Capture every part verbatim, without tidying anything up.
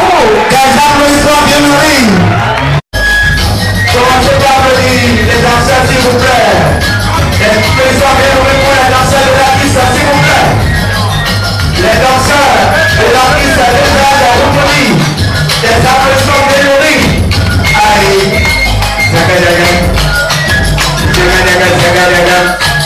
Des applaudissements, bienvenue. Commencez par applaudir les danseurs, s'il vous plaît. Les applaudissements, bienvenue pour les danseurs de la piste, s'il vous plaît. Les danseurs de la piste, déjà, la compagnie. Des applaudissements, bienvenue. Allez. Jaga, jaga. Jaga, jaga, jaga, jaga.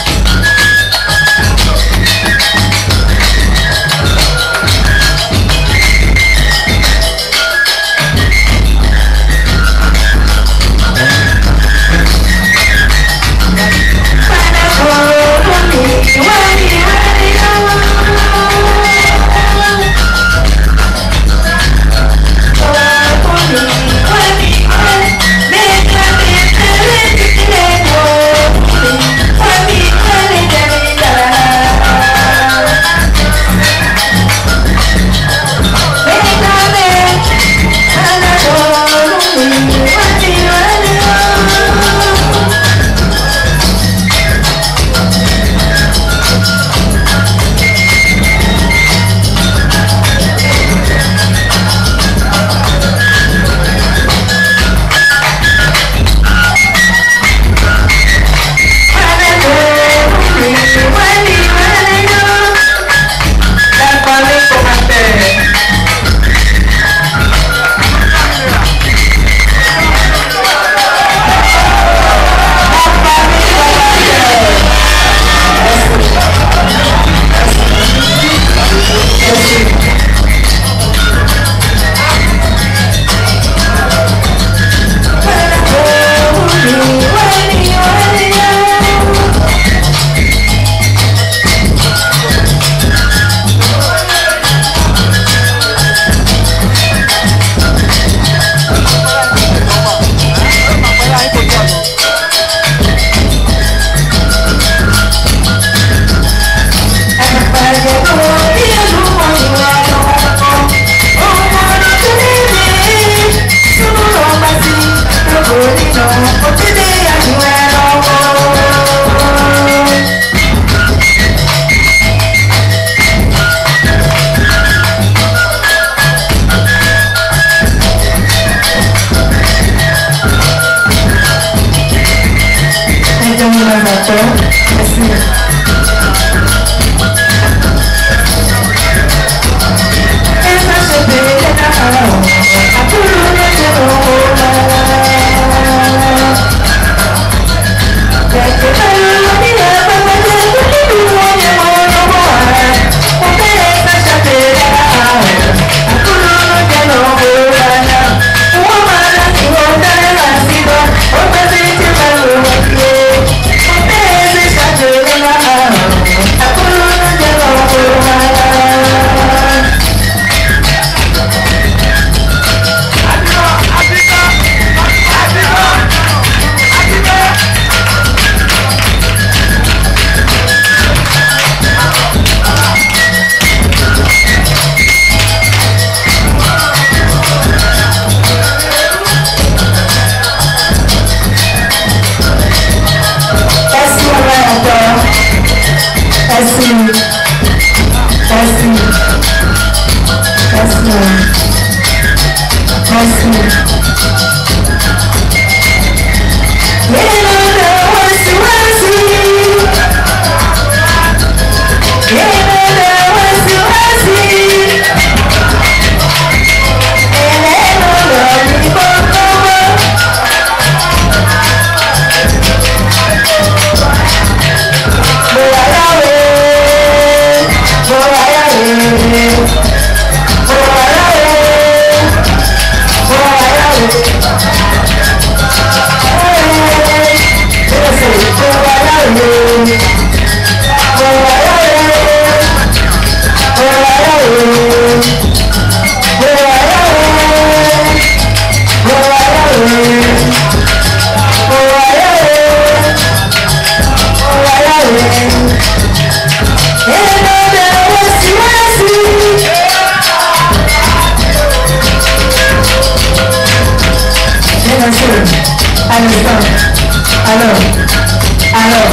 Alors, alors,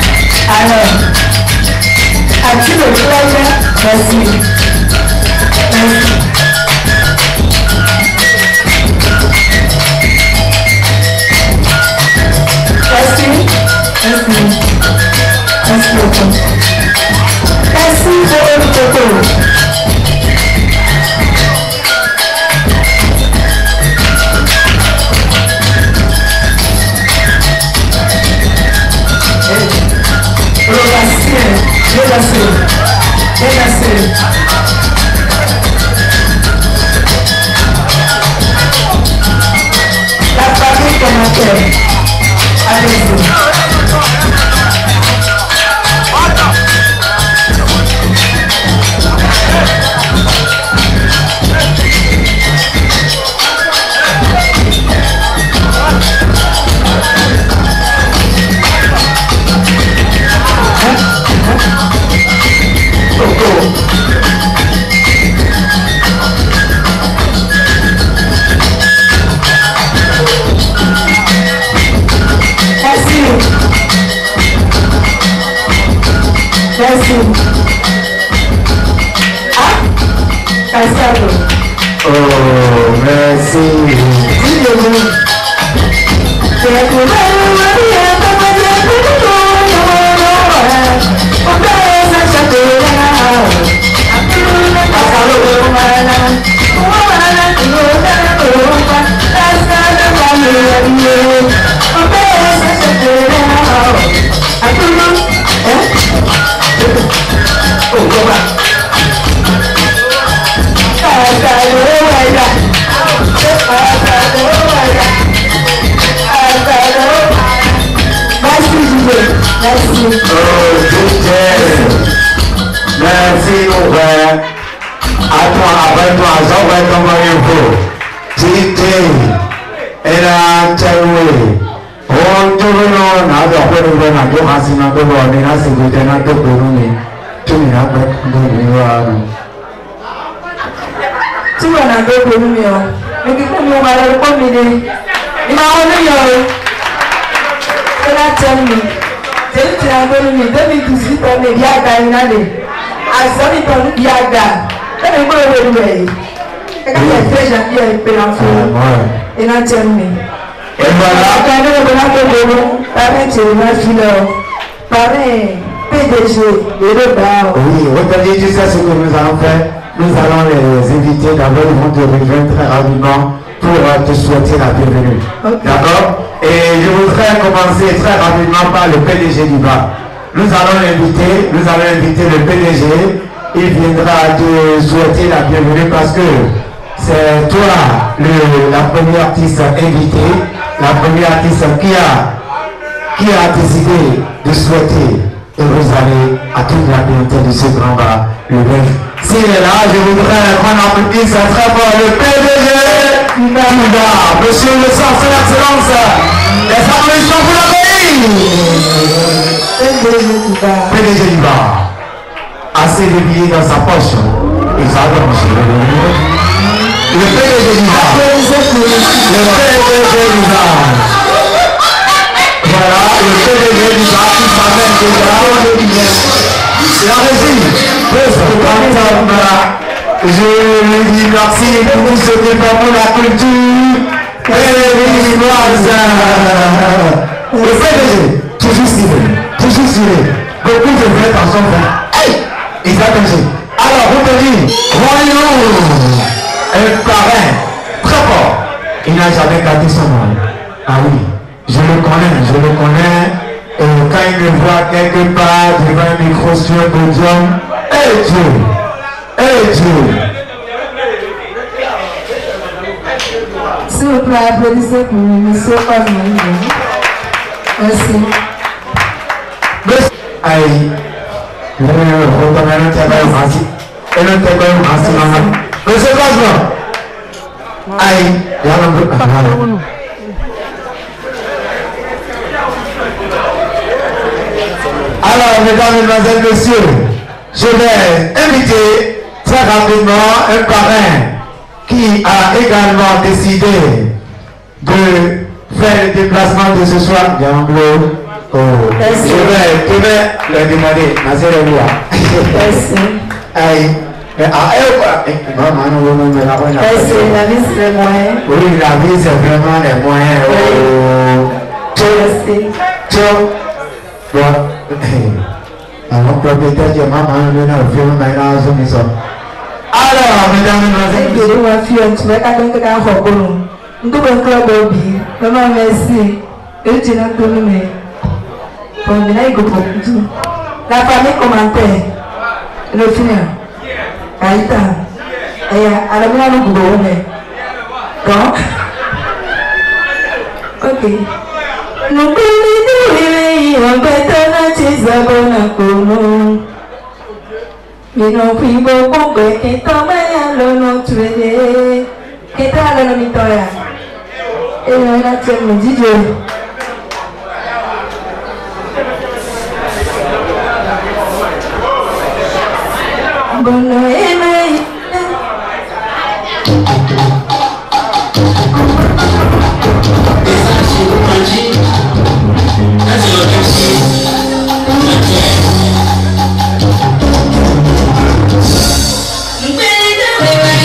alors, as-tu le plaisir? Merci. Merci. Maestro. Oh, merci. Dis-le-moi. C'est pour Merci. Oh, merci, mon frère. À toi, après toi, j'en vais comment il faut. D J, et là, Tchaoué. On te veut, on a d'abord le bon à deux racines, on te veut, on est là, c'est que tu es là, tu peux nous. Tu m'es là, tu peux nous. Tu m'en as deux pour nous, mais qui peut nous aller au comité. Il m'a envoyé. Il a tenu. C'est une triangle deux mille dix-huit on est bien gagné. À Zoni ton Yaga. C'est un peu le way. Et quand il est très gentil, il peut l'enfant. Il a tenu. Et voilà. Quand on est là pour le pareil, c'est une fille. Pareil, P D G, et le bar. Oui, regardez tout ça, ce que nous allons faire. Nous allons les inviter d'abord, ils vont te rejoindre très rapidement pour te souhaiter la bienvenue. Okay. D'accord? Et je voudrais commencer très rapidement par le P D G du bar. Nous allons l'inviter, nous allons inviter le P D G. Il viendra te souhaiter la bienvenue parce que c'est toi le, la première artiste invitée, la première artiste qui a, qui a décidé de souhaiter heureuse année à toute la clientèle de ce grand bar, le Bœuf. S'il est là, je voudrais qu'on applaudisse très fort le P D G du bar, monsieur le sang, son excellence. Les applaudissements pour la pays. P D G du bar. Assez de billets dans sa poche. Et ça va marcher. Le P D G du bar. Le P D G du bar. Voilà, le P D G du bar qui s'amène déjà. C'est la régie. Je lui dis merci pour tout ce que fait pour la culture. Périnoise. Le P D G, toujours stylé, toujours stylé. Beaucoup de vrais personnes font. Hey! Ils attendent. Alors, vous te dites, voyons un parrain très fort. Il n'a jamais gâté son nom. Ah oui, je le connais, je le connais. Et quand il me voit quelque part devant un micro sur un podium, hey Dieu! Hey Dieu! S'il vous plaît, applaudissez pour M. Osman. Merci. Aïe, je vais retourner un terrain ainsi. Et le terrain ainsi, maman. Monsieur Osman! Aïe, il y a un peu. Alors, mesdames, mesdemoiselles, messieurs, je vais inviter très rapidement un parrain qui a également décidé de faire le déplacement de ce soir. Diamblo, oh. Je vais, je vais leur demander, Nazir Eloua. Aïe. Mais à elle, quoi. Maman, nous voulons me la bonne. La vie, c'est les moyens. Oui, la vie, c'est vraiment les moyens. Merci. Ciao. Bon. Alors, propriétaire de maman, nous avons fait un ménage au maison. Alors, mesdames et messieurs, je vais faire un petit peu de temps. Nous avons un club au billet. Maman, merci. Et tu n'as pas donné. Bon, il y a un peu de la famille commentaire. Le final. Aïta. Et à la main, nous pouvons. Donc, ok. Nous pouvons. Mino fibo pombe que toma ya lo no tuve que tal lo mi toya e no na temo dijo bono e mai Baby,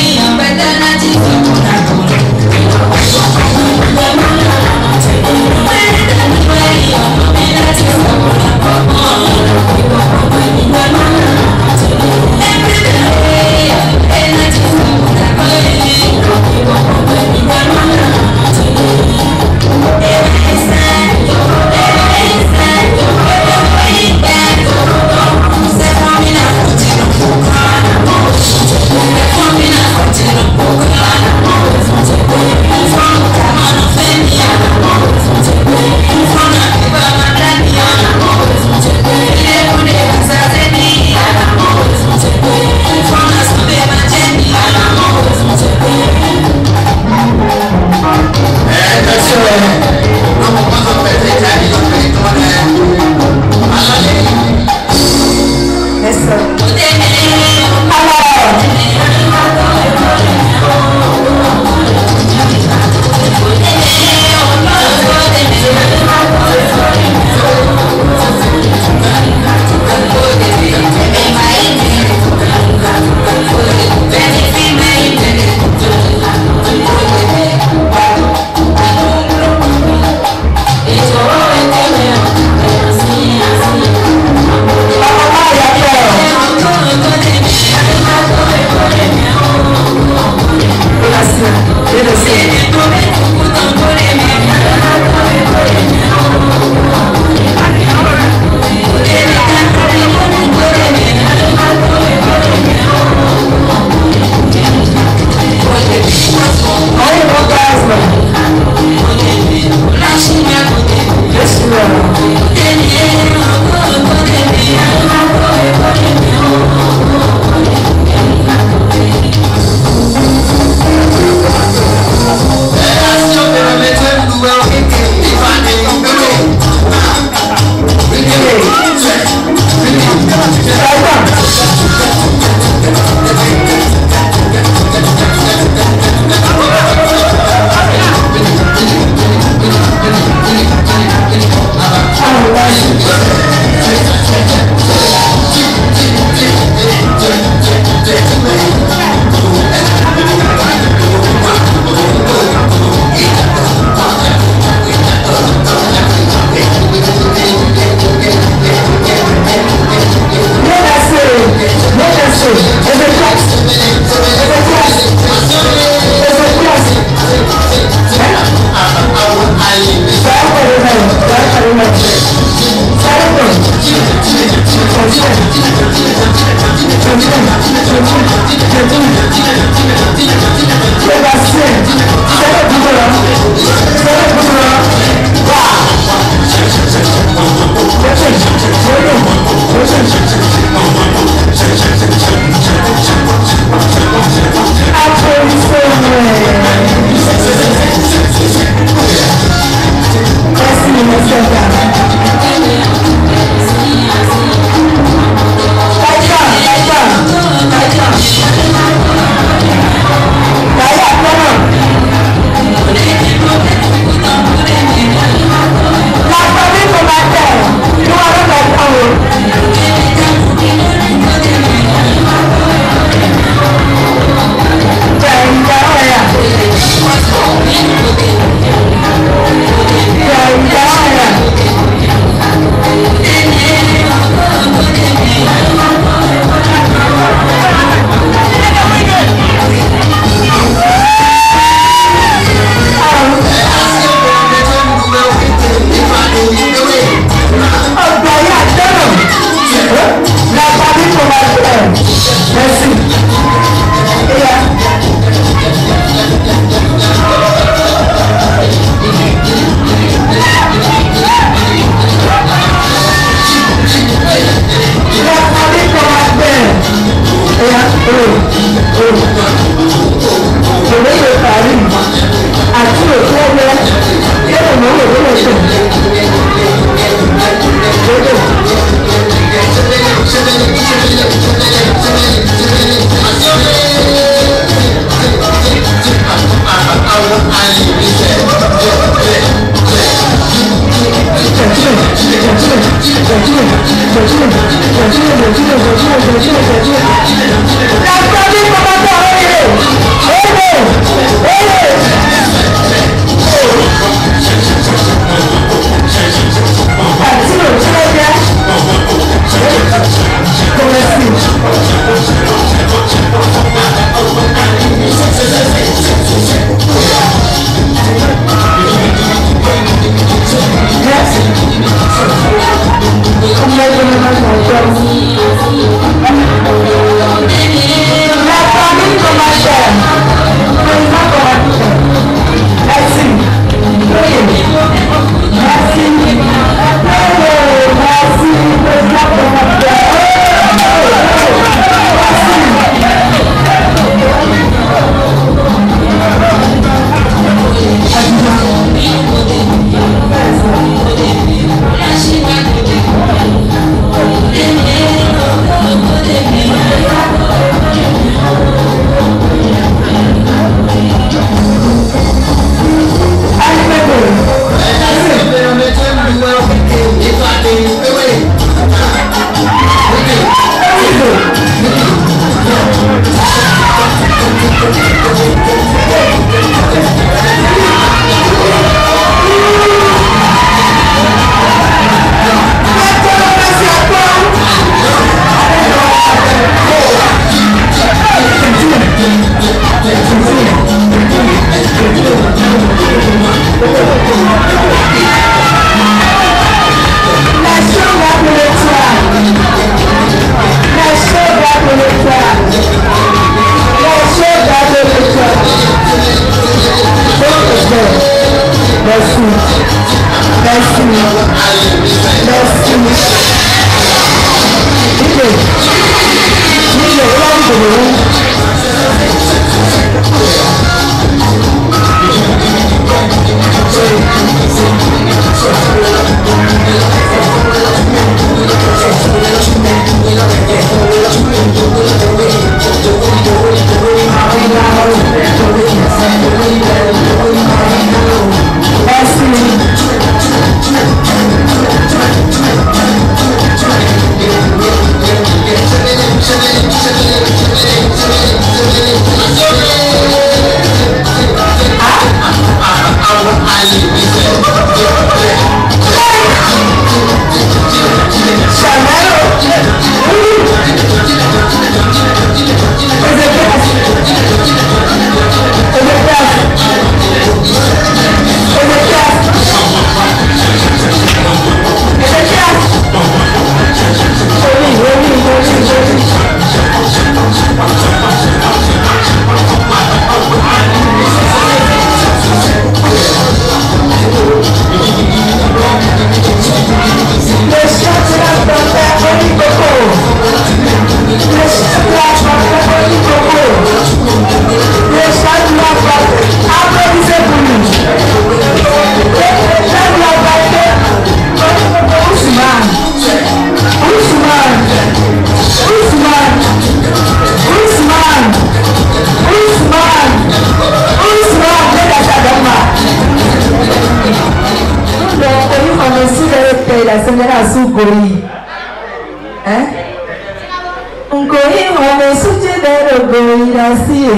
La señora Sugori, ¿eh? Un cohijo me suche de lo que irá así,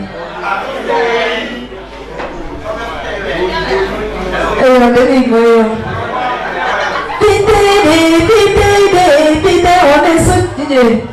eh, lo que digo yo. Pite, pite, pite, o me suche.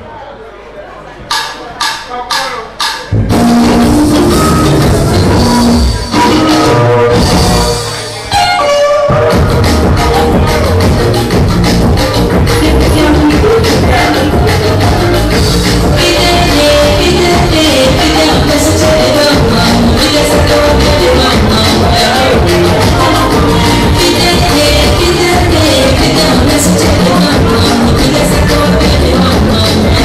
Let's go.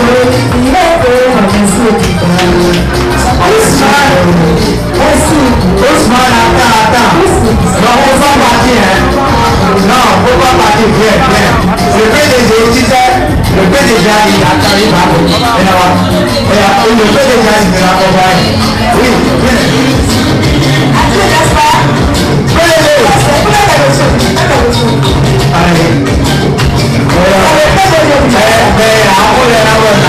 Osman, attends, attends. Non, on va partir, hein. Non, on ne faut pas partir. Viens, viens. Le P D G, tu sais, le P D G a dit, attends, il va. Et le P D G a dit de l'accompagner. Oui, viens. Allez. Mais, avant de la voir,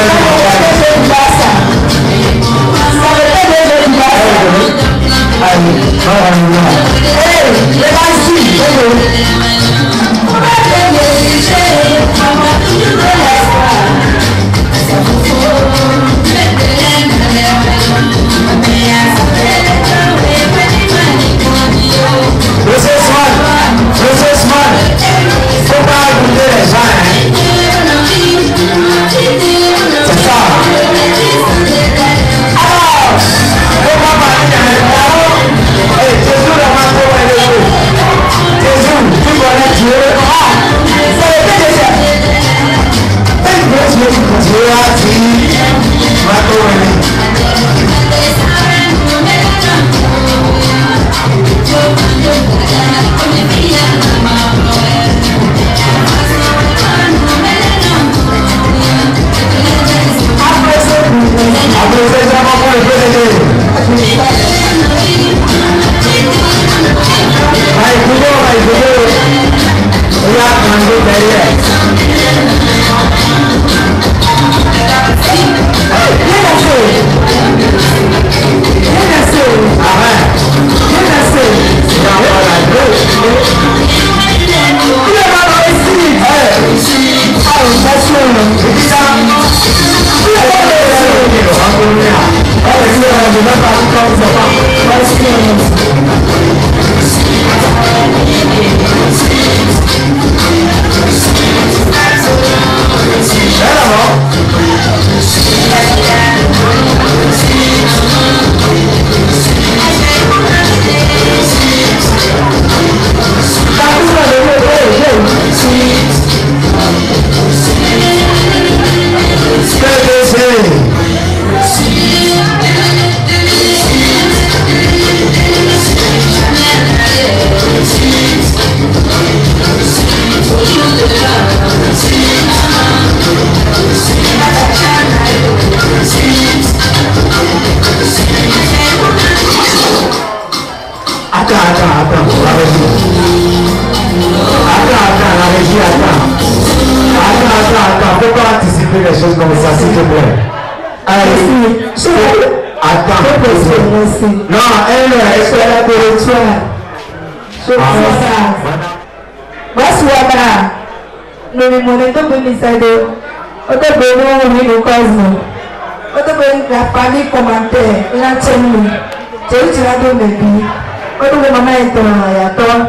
la famille commentaire, la chaîne, j'ai eu la donne de vie. Quand le maman est en ayaton,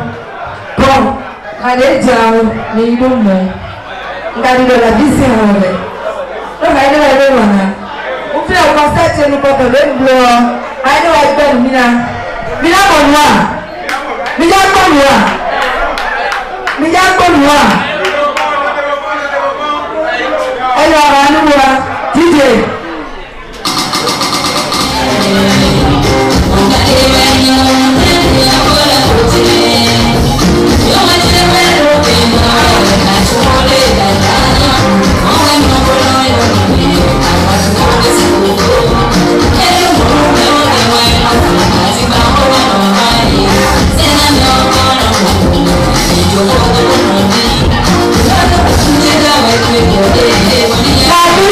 bon, allez dire, les dons, regardez la vie, c'est un vrai. Donc, allez la donne. On fait un constat, c'est nous pas de l'eau, allez la donne, Mina. Mina, bon, moi. Mina, bon, moi. Mina, bon, moi. Alors, à nous, D J. La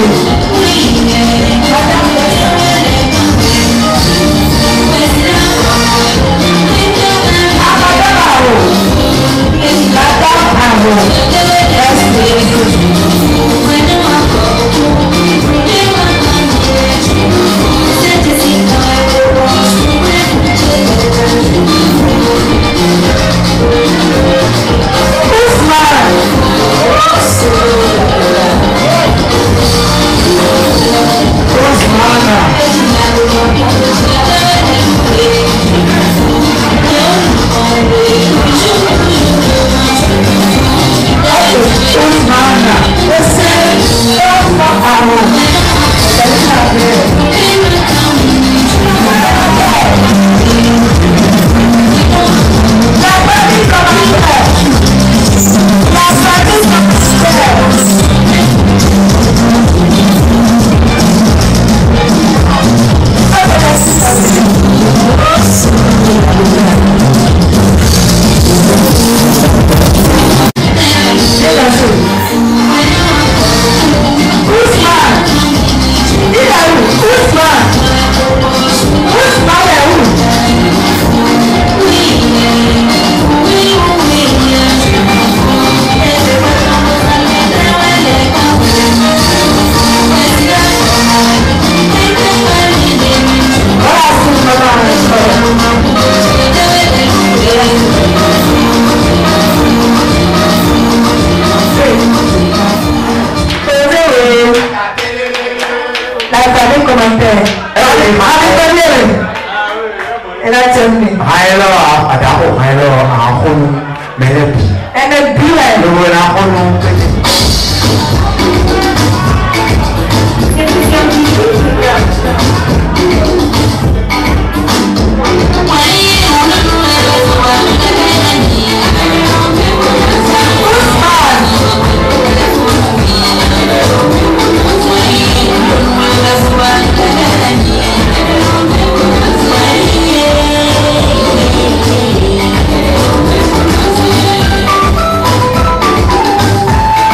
Usman,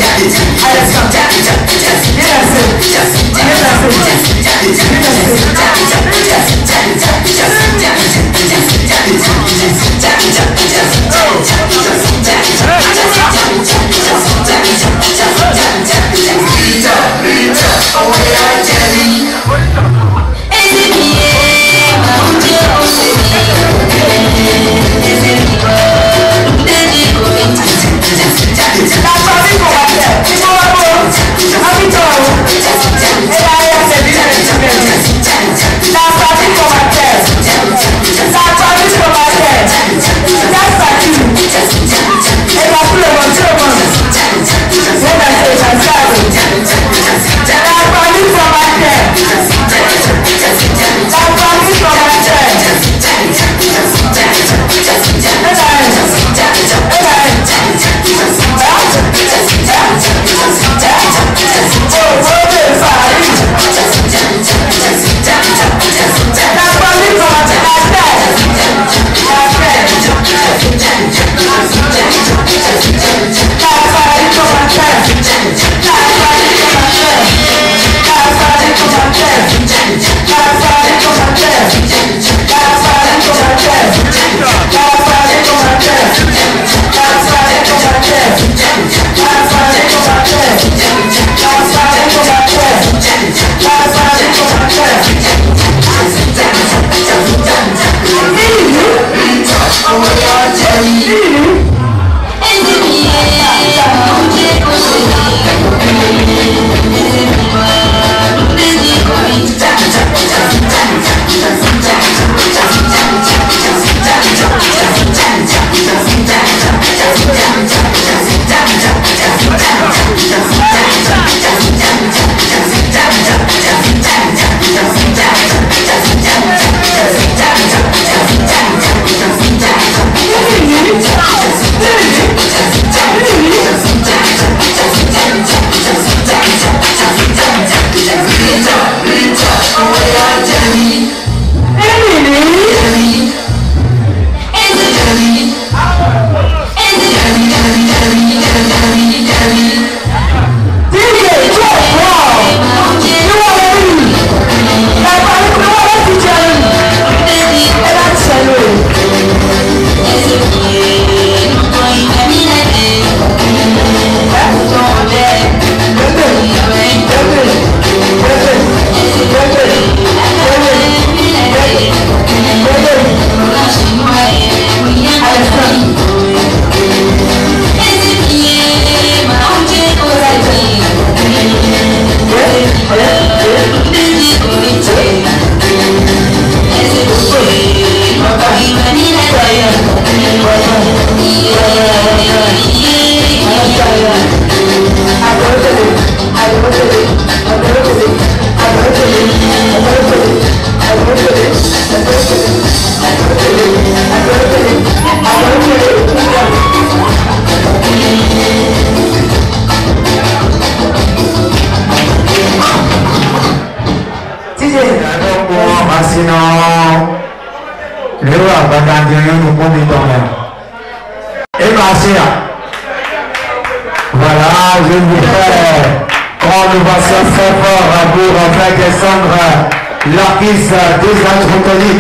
Voilà, je vous fais grande ovation très fort pour faire descendre l'artiste des Anthroponies.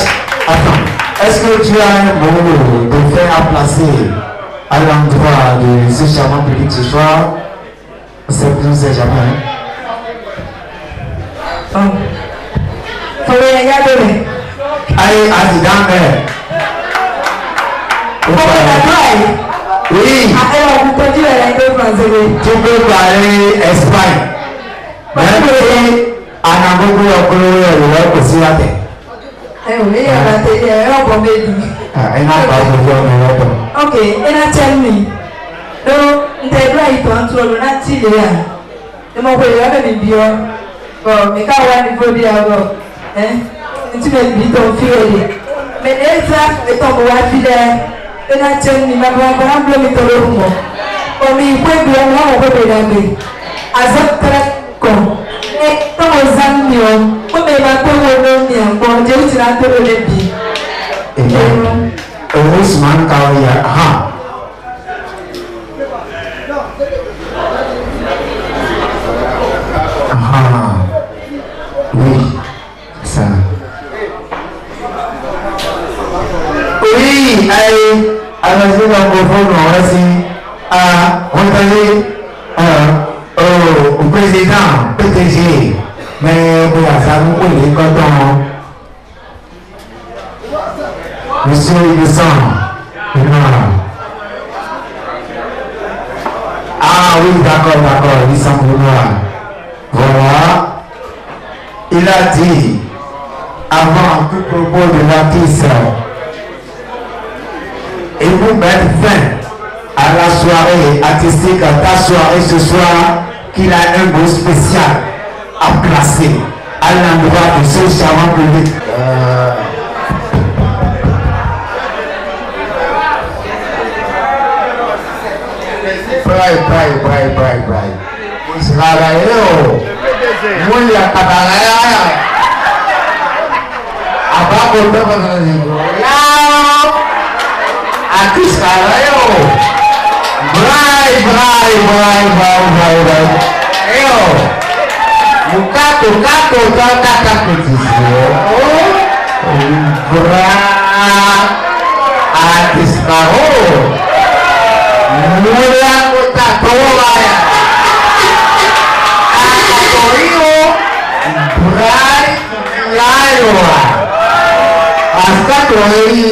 Attends, est-ce que tu as un mot de faire à placer à l'endroit de ce charmant public ce soir? C'est plus, on ne sait jamais. Allez, Adidane. Oui. Tu peux parler Espagne. Même si Anagogo est aussi à terre. Eh oui, il y a la télé, on va me dire. Ah, il n'a pas besoin de ok, et là, tell me. Donc, on t'a dit que tu as trouvé un petit lien. Et mon frère, il a dit, bon, mais quand on a dit, il hein, tu m'as dit ton fils. Mais les gens, ils t'ont fidèle. Et là, tell me, ma grand grand bleu, il t'a dit, comme il peut bien, on va te regarder. Azot très con. Et comme aux amis, comme il va te regarder, bon, Dieu, tu l'as te regarder. Ousmane Kawaya, ah. aussi à rentrer au président P T G. Mais pour ça, vous pouvez quand Monsieur Ibisson. Ah oui, d'accord, d'accord, il s'en voilà. Il a dit, avant tout propos de l'artiste, et vous mettre fin à la soirée artistique, à ta soirée ce soir, qu'il a un mot spécial à placer à l'endroit de ce charmant public. Euh... Brai, brai, brai, brai, brai. Israel, mulia katalaya. Apa kota pada itu? Ya, aku Israel. Brai, brai, brai, brai, brai, brai. Ayo, buka, buka, buka, kata kucing. Brai, aku Israel. Mulia kota tua ya. Brai, layo. Hasta koi.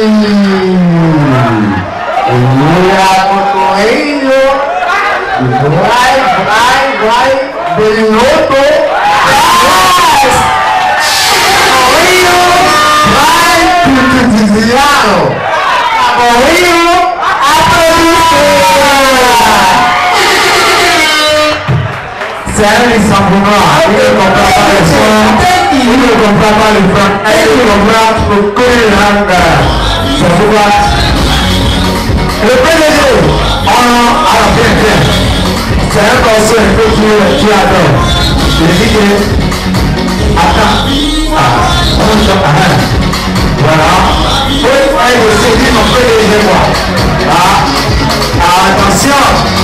Mulia kota iyo. Brai, brai, brai. Benoto. Yes. Oio. Brai, tututiziano. Oio. C'est un simplement, il ne comprend pas le son, il ne comprend pas le franc, il ne comprend que le langue. C'est pourquoi le P D G, on a bien fait. C'est un conseil que tu, tu adores. Je dis que, attends, ah, on se arrête. Voilà. Oui, il faut essayer mon P D G, moi. Ah, attention.